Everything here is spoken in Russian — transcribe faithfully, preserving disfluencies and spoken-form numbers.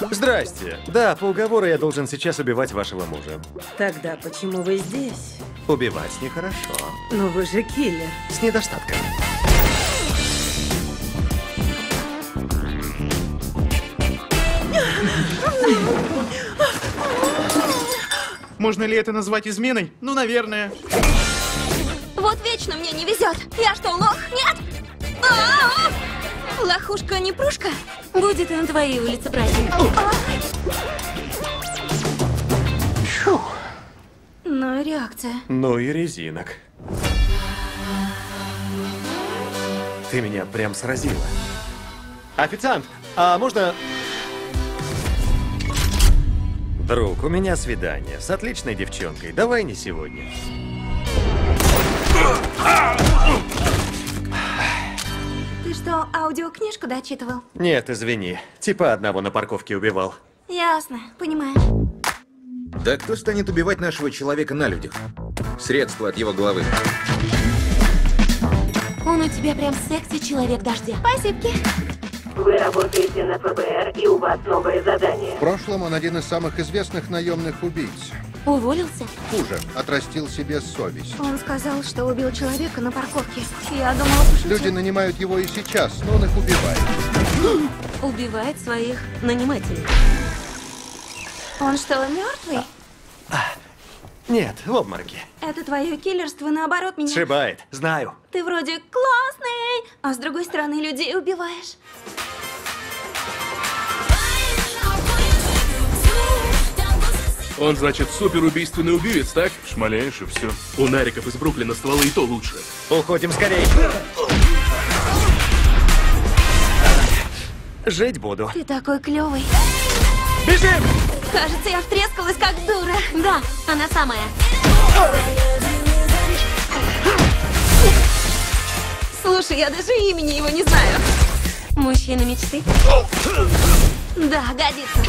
Здрасте. Да, по уговору я должен сейчас убивать вашего мужа. Тогда почему вы здесь? Убивать нехорошо. Но вы же киллер. С недостатком. Можно ли это назвать изменой? Ну, наверное. Вот вечно мне не везет. Я что, лох? Нет? А-а-а! Лохушка не прушка? Будет и на твоей улице праздник. Ну и реакция. Ну и резинок. Ты меня прям сразила. Официант, а можно... Друг, у меня свидание с отличной девчонкой. Давай не сегодня. Ты что, аудиокнижку дочитывал? Нет, извини. Типа одного на парковке убивал. Ясно, понимаю. Да кто станет убивать нашего человека на людях? Средство от его головы. Он у тебя прям секси человек дождя. Спасибо. Вы работаете на ФБР, и у вас новое задание. В прошлом он один из самых известных наемных убийц. Уволился? Хуже, отрастил себе совесть. Он сказал, что убил человека на парковке. Я думала, пошутил. Люди нанимают его и сейчас, но он их убивает. Убивает своих нанимателей. Он что, мертвый? Нет, в обмороке. Это твое киллерство, наоборот, меня... Сшибает, знаю. Ты вроде классный, а с другой стороны людей убиваешь. Он, значит, суперубийственный убивец, так? Шмаляешь и все. У нариков из Бруклина стволы и то лучше. Уходим скорей. Жить буду. Ты такой клевый. Бежим! Кажется, я втрескалась как дура. Да, она самая. Слушай, я даже имени его не знаю. Мужчина мечты? Да, годится.